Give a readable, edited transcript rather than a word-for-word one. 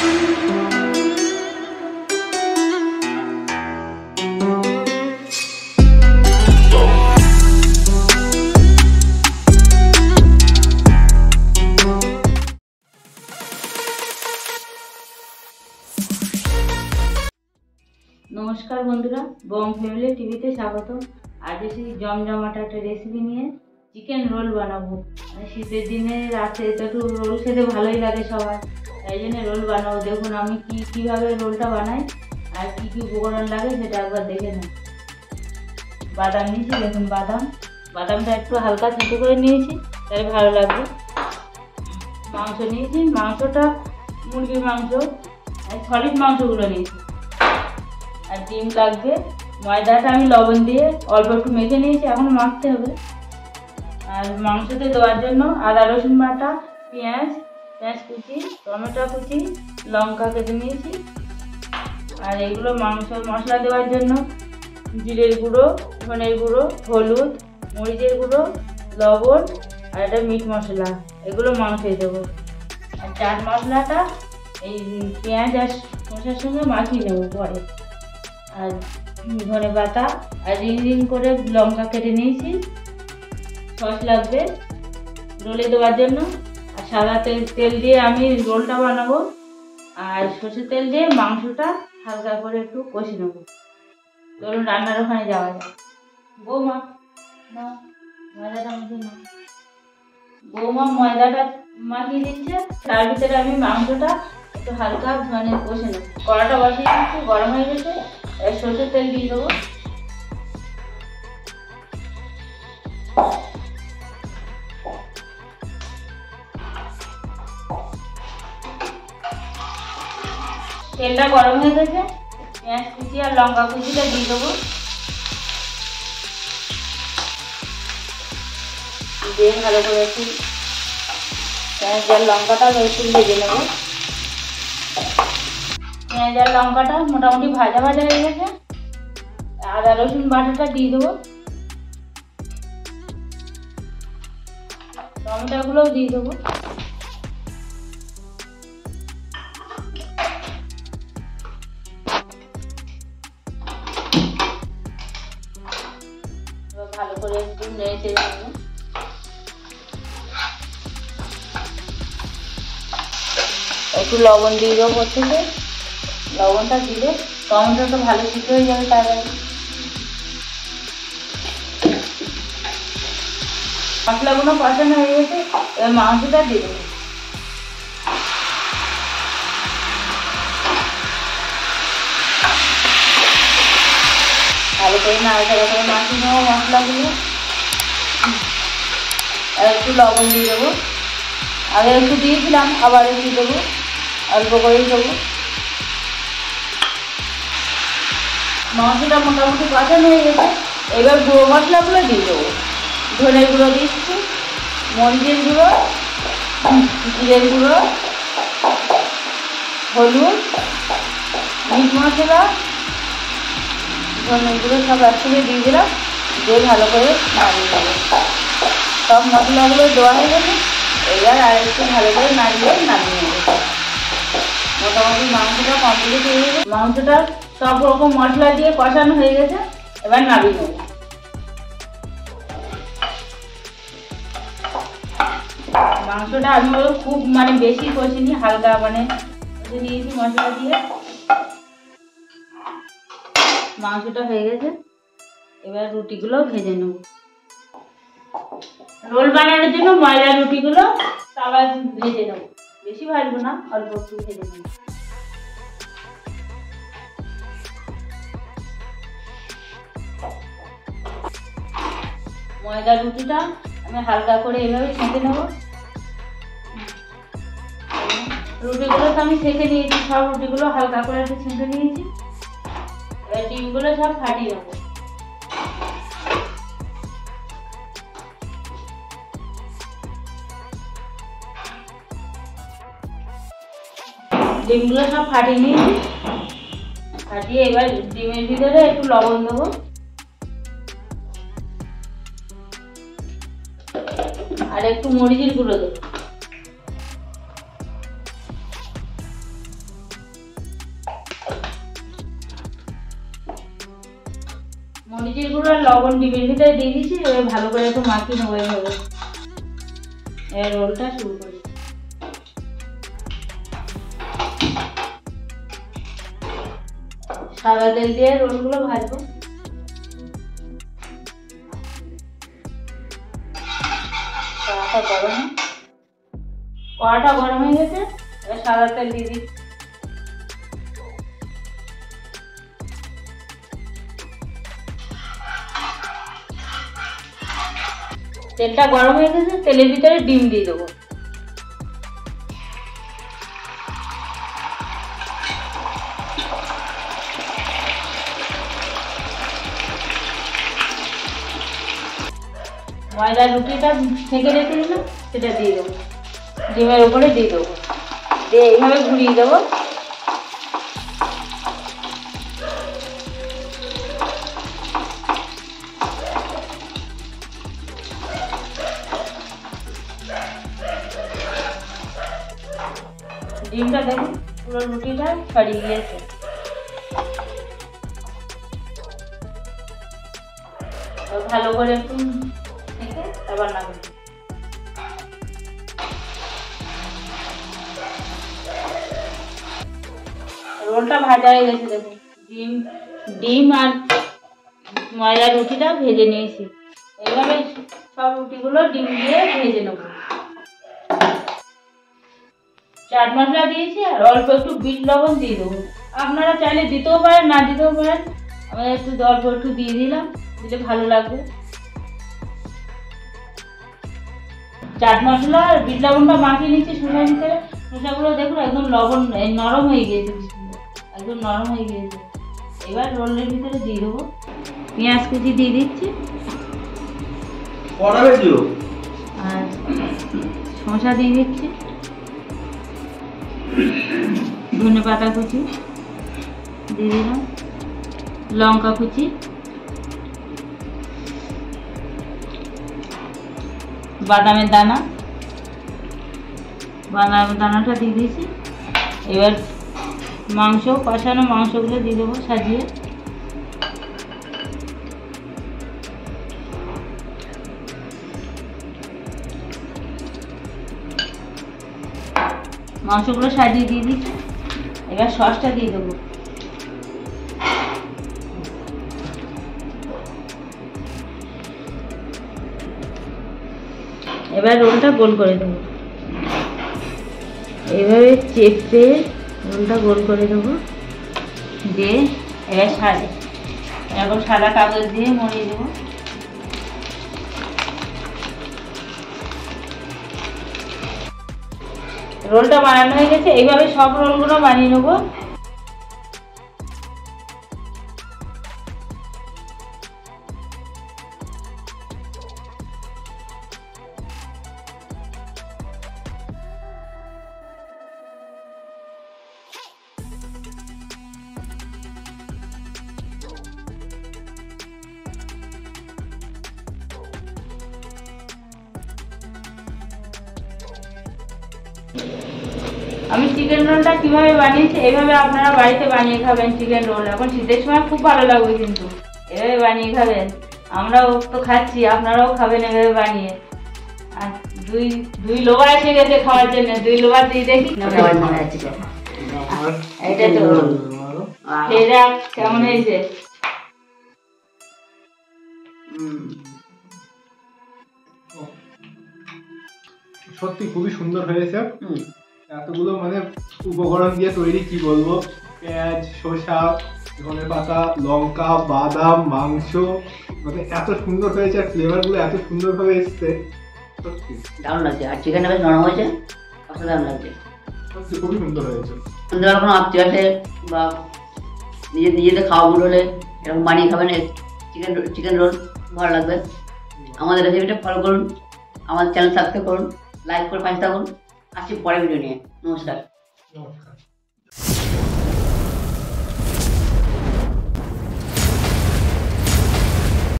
नमस्कार बंधुरा बम फैमिली टीवीते स्वागत। आज एसे जमजमाट एक रेसिपि निये चिकेन रोल बानाबो। शीतेर दिने राते एकटु रोल खेते भालोई लागे सबार, ताई जोन्नो रोल बानाबो। देखुन आमि किभाबे रोलटा बानाई आर कि उपकरण लागे सेटा एकबार देखे निन। बादाम निয়েছি, দেখুন বাদামটা একটু হালকা থেঁতো করে নিয়েছি তাই ভালো লাগবে। মাংস নিয়েছি, মাংসটা মুরগির মাংস, সলিড মাংসগুলো নিয়েছি। আর ডিম লাগবে। ময়দাটা আমি লবণ দিয়ে অল্প একটু মেখে নিয়েছি, এখন মাখতে হবে। আর মাংসতে দেওয়ার জন্য আদা রসুন বাটা, পেঁয়াজ কুচি, টমেটো কুচি, লঙ্কা কেটে নিয়েছি। আর এগুলো মাংস মশলা দেওয়ার জন্য জিরের গুঁড়ো, ধনের গুঁড়ো, হলুদ, মরিচের গুঁড়ো, লবণ আর এটা মিট মশলা, এগুলো মাংসে দেবো। আর চাট মশলাটা এই পেঁয়াজ আর শসার সঙ্গে মাখিয়ে নেবো পরে। আর ধনে পাতা আর রিং করে লঙ্কা কেটে নিয়েছি। সস লাগবে রোলে দেওয়ার জন্য। আর সাদা তেল দিয়ে আমি রোলটা বানাবো। আর সর্ষের তেল দিয়ে মাংসটা হালকা করে একটু কষে নেবো। চলুন রান্নার ওখানে যাওয়া যায়। বৌমা না, ময়দাটা মাখিয়ে নাও। বৌমা ময়দাটা মাখিয়ে দিচ্ছে, তার ভিতরে আমি মাংসটা একটু হালকা কষে নেবো। কড়াটা বসিয়ে দিচ্ছি, গরম হয়ে গেছে। সর্ষের তেল দিয়ে দেবো। তেলটা গরম হয়ে গেছে, পেঁয়াজ কুচি আর লঙ্কা কুচিটা দিয়ে দেবো। দিয়ে ভালো করে একটু পেঁয়াজ আর লঙ্কাটা একটু ভেজে নেবো। পেঁয়াজ আর লঙ্কাটা মোটামুটি ভাজা হয়ে গেছে। আদা রসুন বাটাটা দিয়ে দেবো। টমেটোগুলোও দিয়ে দেবো। ভালো করে একটু নেড়ে চেড়ে নেবো। একটু লবণ দিয়ে দেবো প্রথমে। লবণটা দিলে টমেটোটা ভালো সিদ্ধ হয়ে যাবে তাড়াতাড়ি। মশলাগুলো কষানো হয়ে গেছে, এবার মাংসটা দিয়ে দেবো। ভালো করে নাড়াচাড়া করে মাখিয়ে নেবো মশলাগুলো। আর একটু লবণ দিয়ে দেবো। আগে একটু দিয়েছিলাম, আবার একটু দেবো, অল্প করেই দেবো। মাংসটা মোটামুটি কষানো হয়ে গেছে, এবার গুঁড়ো মশলাগুলো দিয়ে দেবো। ধনের গুঁড়ো দিচ্ছি, মরিচের গুঁড়ো, জিরের গুঁড়ো, হলুদ, মিট মশলা, ধনের গুঁড়ো সব একসঙ্গে দিয়ে দিলাম। দিয়ে ভালো করে নাড়িয়ে দেবো। সব মশলাগুলো দেওয়া হয়ে গেছে, এবার আর একটু ভালো করে নামিয়ে নেবো। মোটামুটি মাংসটা কমপ্লিট হয়ে গেছে। মাংসটা সব রকম মশলা দিয়ে কষানো হয়ে গেছে, এবার নামিয়ে নেব। মাংসটা আমি খুব বেশি কষিনি, হালকা কষে নিয়েছি মশলা দিয়ে। মাংসটা হয়ে গেছে, এবার রুটিগুলো ভেজে নেব। রোল বানানোর জন্য ময়দার রুটিগুলো তাওয়ায় ভেজে নেব। বেশি ভাজবো না, অল্প একটু ভেজে নেব। ময়দার রুটিটা আমি হালকা করে এভাবে সেঁকে নেব। রুটিগুলো তো আমি সেঁকে নিয়েছি, সব রুটিগুলো হালকা করে একটু সেঁকে নিয়েছি। এবার ডিমগুলো সব ফাটিয়ে নেব। ডিমগুলো সব ফাটিয়ে নিয়েছি। ফাটিয়ে এবার ডিমের ভিতরে একটু লবণ দেবো। আর একটু মরিচের গুঁড়ো দেবো। আমচুচির গুঁড়ো আর লবণ ডিমের ভিতরে দিয়ে দিচ্ছি। এবার ভালো করে একটু মাখিয়ে নেবো এইভাবে। এবার রোলটা শুরু করি। সাদা তেল দিয়ে রোলগুলো ভাজবো। কড়াটা গরম হয়ে গেছে, এবার সাদা তেল দিয়ে দিচ্ছি। তেলটা গরম হয়ে গেছে, তেলের ভিতরে ডিম দিয়ে দেবো। ময়দার রুটিটা ছেঁকে রেখেছিলাম সেটা দিয়ে দেবো, ডিমের উপরে দিয়ে দেবো, দিয়ে এইভাবে ঘুরিয়ে দেবো। ডিমটা দেখুন পুরো রুটিটা ছড়িয়ে গিয়েছে। ভালো করে একটু মেখে তারপর নামিয়ে রোলটা ভাজা হয়ে গেছে। দেখুন ডিম আর ময়দার রুটিটা ভেজে নিয়েছি। এইভাবে সব রুটিগুলো ডিম দিয়ে ভেজে নেব। চাট মশলা দিয়েছি আর অল্প একটু বিট লবণ দিয়ে দেবো। আপনারা চাইলে দিতেও পারেন, না দিতেও পারেন। আমি একটু অল্প একটু দিয়ে দিলাম, দিলে ভালো লাগবে। চাট মশলা আর বিট লবণটা মাখিয়ে নিচ্ছি শসার ভিতরে। শসাগুলো দেখুন একদম লবণ নরম হয়ে গিয়েছে, একদম নরম হয়ে গিয়েছে। এবার রোলের ভিতরে দিয়ে দেবো। পেঁয়াজ কুচি দিয়ে দিচ্ছি আর শসা দিয়ে দিচ্ছি, ধনে পাতা কুচি দিয়ে দিলাম, লঙ্কা কুচি, বাদামের দানাটা দিয়ে দিয়েছি। এবার কষানো মাংসগুলো দিয়ে দেবো সাজিয়ে। মাংসগুলো সাজিয়ে দিয়ে দিচ্ছি। এবার সসটা দিয়ে দেবো। এবার রোলটা গোল করে দেবো। এইভাবে চেপে রোলটা গোল করে দেবো, দিয়ে এবার এরকম সাদা কাগজ দিয়ে মুড়িয়ে দেবো। রোলটা বানানো হয়ে গেছে। এইভাবে সব রোলগুলো বানিয়ে নেবো। আমি চিকেন রোলটা কিভাবে বানিয়েছি, এইভাবে আপনারা বাড়িতে বানিয়ে খাবেন। চিকেন রোল এখন শীতের সময় খুব ভালো লাগবে, কিন্তু এভাবে বানিয়ে খাবেন। আমরাও তো খাচ্ছি, আপনারাও খাবেন এভাবে বানিয়ে। আর দুই লোবা এসে গেছে খাওয়ার জন্য, দুই লোবা দিয়ে দেখি। এটা তো এটা কেমন হয়েছে? সত্যি খুবই সুন্দর হয়েছে। এতগুলো মানে উপকরণ দিয়ে তৈরি, কি বলবো, পেঁয়াজ, শসা, ধনে পাতা, লঙ্কা, বাদাম, মাংস, মানে এত সুন্দর হয়েছে। আর ফ্লেভার গুলো এত সুন্দর ভাবে এসছে, সত্যি দারুণ লাগছে। আর চিকেনটা বেশ নরম হয়েছে, অসাধারণ লাগছে। সত্যি খুবই সুন্দর হয়েছে। সুন্দর কোনো আত্মীয় আছে বা নিজেদের খাওয়াগুলো হলে এরকম বানিয়ে খাবেন। চিকেন রোল ভালো লাগবে। আমাদের রেসিপিটা ফলো করুন, আমাদের চ্যানেল সাবস্ক্রাইব করুন, লাইক করে পাশে থাকুন। আসছি পরের ভিডিও নিয়ে। নমস্কার।